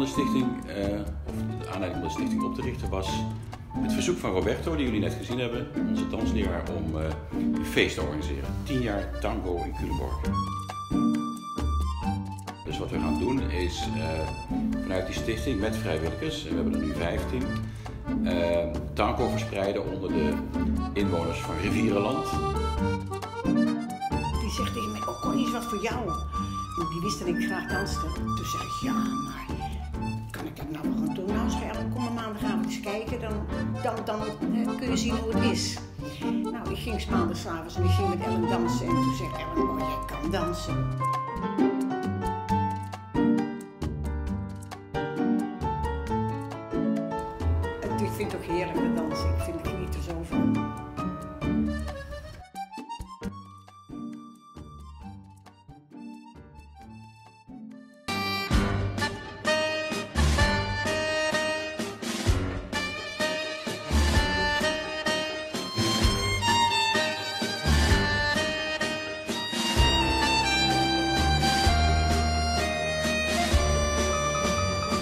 de stichting, of de aanleiding om de stichting op te richten was het verzoek van Roberto, die jullie net gezien hebben, onze dansleraar, om een feest te organiseren. 10 jaar tango in Culemborg. Dus wat we gaan doen is vanuit die stichting met vrijwilligers, en we hebben er nu 15, tango verspreiden onder de inwoners van Rivierenland. Die zegt tegen mij, oh Connie, is wat voor jou. En die wist dat ik graag danste. Toen zei ik, ja, maar kan ik dat nou wel gaan doen? Nou, zei Ellen, kom maar maandagavond eens kijken, dan kun je zien hoe het is. Nou, ik ging maandagavond en ik ging met Ellen dansen. En toen zei Ellen, oh, jij kan dansen. Ik vind het ook heerlijk te dansen. Ik vind het geniet er zo van.